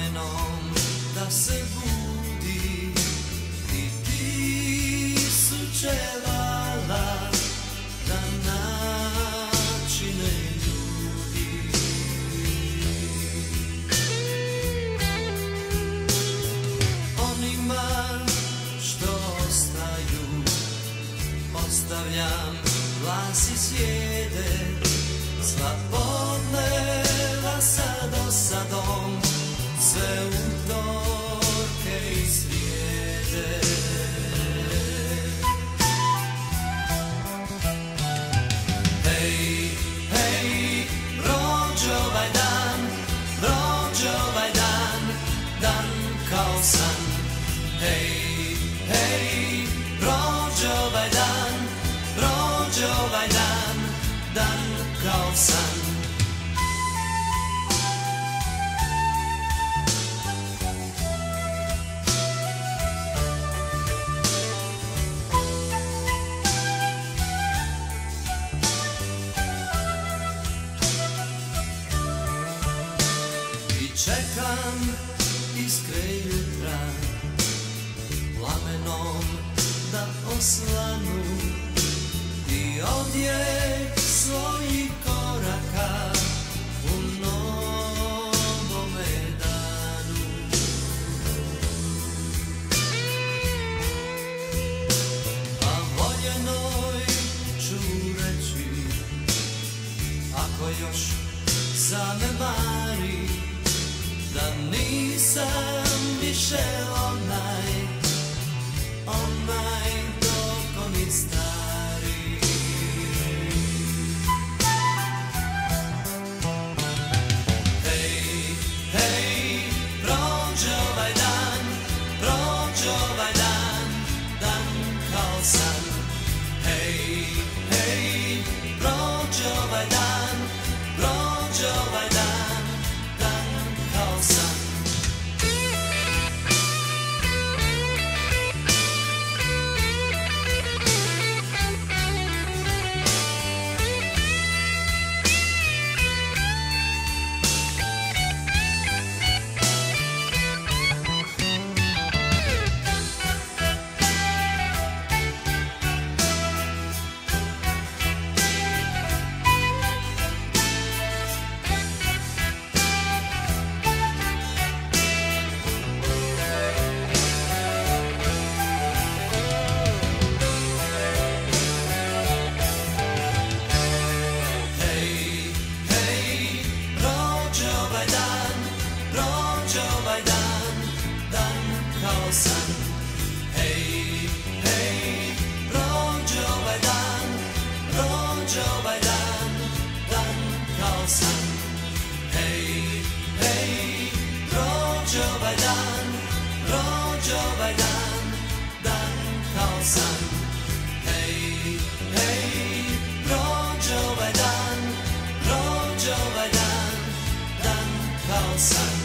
Plamenom da se budi i ti su čevala da načine ljudi. Onima što ostaju ostavljam glas i sjede, sva podneva sa dosadom, sve utorke i srijede. Hej, hej, prođe ovaj dan, prođe ovaj dan, dan kao san. Hej, hej, prođe ovaj dan, prođe ovaj dan, dan kao san. I čekam iskre jutra, plamenom da osvanu i odjek svojih koraka u novome danu. A voljenoj ću reći, ako još zanemari, da nisam više onaj dokonit stari. Hej, hej, prođe ovaj dan, prođe ovaj dan, dan kao san. Hej, hej, prođe ovaj dan, prođe ovaj dan, dan kao san. Prođe ovaj dan, dan kao san. Hej, hej, prođe ovaj dan, prođe ovaj dan, dan kao san. Hej, hej, prođe ovaj dan, prođe ovaj dan, dan kao san. Hej, hej, prođe ovaj dan, prođe ovaj dan, dan kao san.